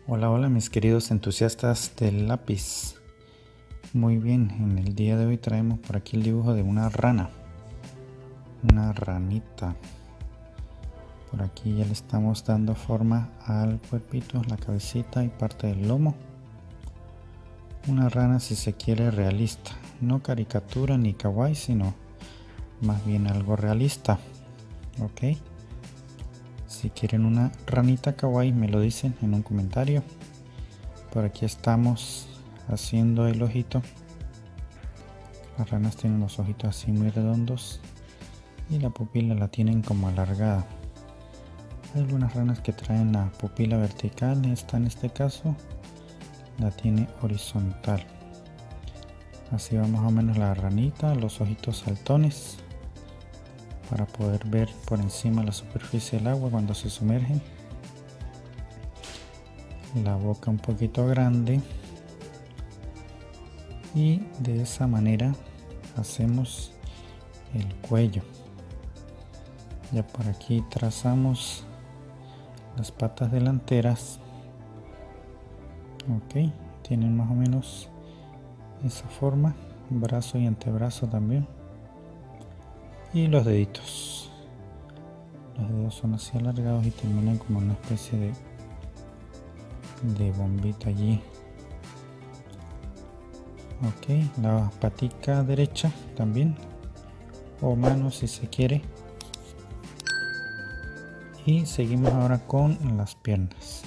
Hola, hola mis queridos entusiastas del lápiz. Muy bien, en el día de hoy traemos por aquí el dibujo de una rana. Una ranita. Por aquí ya le estamos dando forma al cuerpito, la cabecita y parte del lomo. Una rana, si se quiere, realista. No caricatura ni kawaii, sino más bien algo realista. Ok. Si quieren una ranita kawaii me lo dicen en un comentario. Por aquí estamos haciendo el ojito. Las ranas tienen los ojitos así muy redondos y la pupila la tienen como alargada. Hay algunas ranas que traen la pupila vertical, esta en este caso la tiene horizontal. Así va más o menos la ranita, los ojitos saltones, para poder ver por encima la superficie del agua cuando se sumergen. La boca un poquito grande y de esa manera hacemos el cuello. Ya por aquí trazamos las patas delanteras. Ok, tienen más o menos esa forma, brazo y antebrazo también. Y los deditos, los dedos son así alargados y terminan como una especie de bombita allí. Ok, la patica derecha también, o mano si se quiere. Y seguimos ahora con las piernas.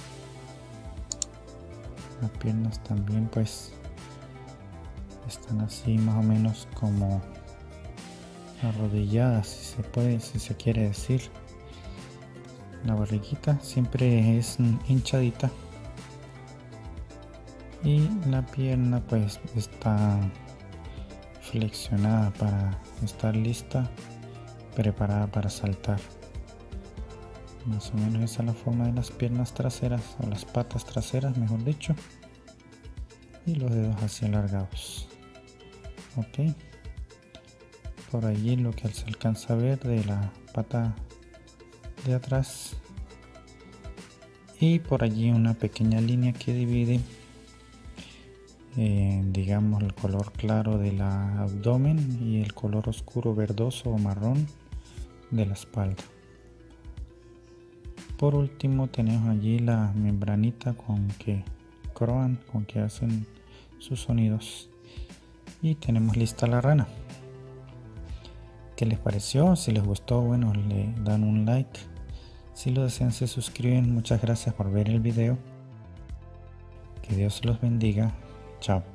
Las piernas también pues están así más o menos como arrodilladas, si se puede, si se quiere decir. La barriguita siempre es hinchadita y la pierna pues está flexionada para estar lista, preparada para saltar. Más o menos esa es la forma de las piernas traseras, o las patas traseras mejor dicho, y los dedos así alargados. Ok, por allí lo que se alcanza a ver de la pata de atrás, y por allí una pequeña línea que divide digamos el color claro del abdomen y el color oscuro verdoso o marrón de la espalda. Por último tenemos allí la membranita con que croan, con que hacen sus sonidos, y tenemos lista la rana. ¿Qué les pareció? Si les gustó, bueno, le dan un like. Si lo desean, se suscriben. Muchas gracias por ver el video. Que Dios los bendiga. Chao.